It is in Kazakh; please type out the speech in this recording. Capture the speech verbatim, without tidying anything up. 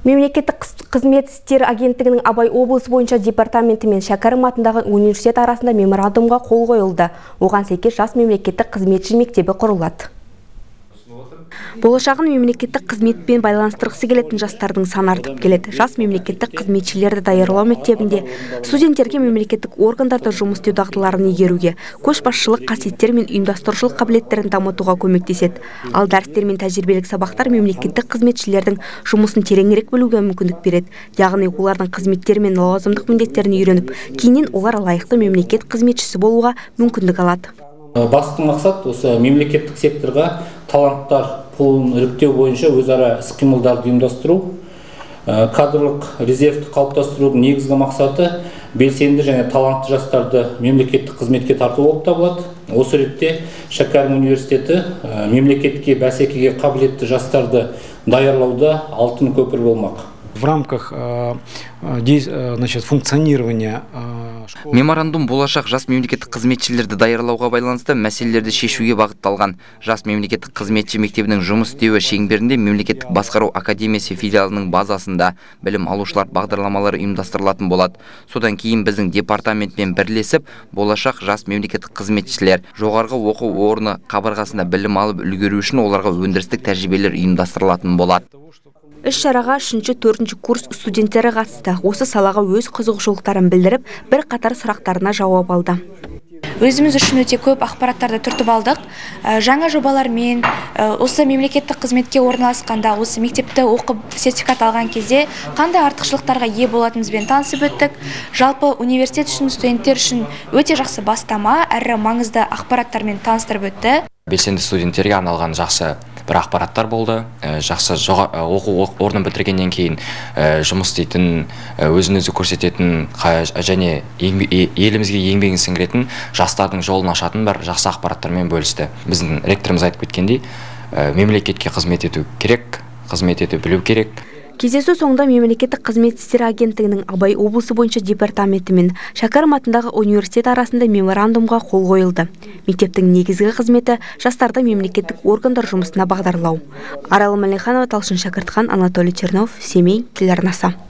Мемлекеттік қызмет істері агенттігінің Абай облысы бойынша департаменті мен Шәкәрім атындағы университет арасында меморандумға қол қойылды. Оған сәйкес жас мемлекеттік қызметші мектебі құрылады. Болашағын мемлекеттік қызметпен байланыстырғысы келетін жастардың саны артып келеді. Жас мемлекеттік қызметшілерді даярлау мектебінде студенттерге мемлекеттік органдарда жұмыс істеу дағдыларын игеруге, көшбасшылық қасиеттер мен ұйымдастырушылық қабілеттерін дамытуға көмектеседі. Ал дәрістер мен тәжірибелік сабақтар мемлекеттік қызметшілердің жұмысын тереңірек білуге мүмкіндік береді. Яғни олардың қызметтері мен лауазымдық міндеттерін үйреніп, кейіннен олар лайықты мемлекет қызметшісі болуға мүмкіндік алады. Басты мақсат осы мемлекеттік секторға таланттар пулын іріктеу бойынша өзара іс-қимылдарды ұйымдастыру, кадрлық резервті қалыптастырудың негізгі мақсаты белсенді және талантты жастарды мемлекеттік қызметке тарту болып табылады. Осы ретте Шәкәрім университеті мемлекетке бәсекеге қабілетті жастарды даярлауда алтын көпір болмақ. В рамках значит, функционирования меморандум болашақ жас мемлекеттік қызметшілерді даярлауға байланысты мәселелерді шешуге бағытталған. Жас мемлекеттік қызметші мектебінің жұмыс істеуі шеңберінде мемлекеттік басқару академиясы филиалының базасында білім алушылар бағдарламалары ұйымдастырылатын болады. Содан кейін біздің департаментпен бірлесіп, болашақ жас мемлекеттік қызметшілер жоғарғы оқу орны қабырғасында білім алып үлгеру үшін оларға өндірістік тәжірибелер ұйымдастырылатын болады. Іс-шараға үшінші төртінші курс студенттері қатысты. Осы салаға өз қызығушылықтарын білдіріп, бір қатар сұрақтарына жауап алды. Өзіміз үшін өте көп ақпараттарды түртіп алдық. Жаңа жобалармен, осы мемлекеттік қызметке орналасқанда, осы мектепті оқып сертификат алған кезде қандай артықшылықтарға ие болатынымызбен танысып өттік. Жалпы университет үшін, студенттер үшін өте жақсы бастама, әрі маңызды ақпараттармен таныстырып өтті. Белсенді студенттерге арналған жақсы бір ақпараттар болды. Жақсы оқу орнын бітіргеннен кейін жұмыс істейтін, өзін-өзі көрсететін және елімізге еңбегін сіңіретін жастардың жолын ашатын бір жақсы ақпараттармен бөлісті. Біздің ректорымыз айтып кеткендей, мемлекетке қызмет ету керек, қызмет ету білу керек. Кездесу соңында мемлекеттік қызмет істері агенттігінің Абай облысы бойынша департаменті мен Шәкәрім атындағы университет арасында меморандумға қол қойылды. Мектептің негізгі қызметі жастарды мемлекеттік органдар жұмысына бағдарлау. Арал Малиханова, Талшын Шәкіртхан, Анатолий Чернов, Семей телеарнасы.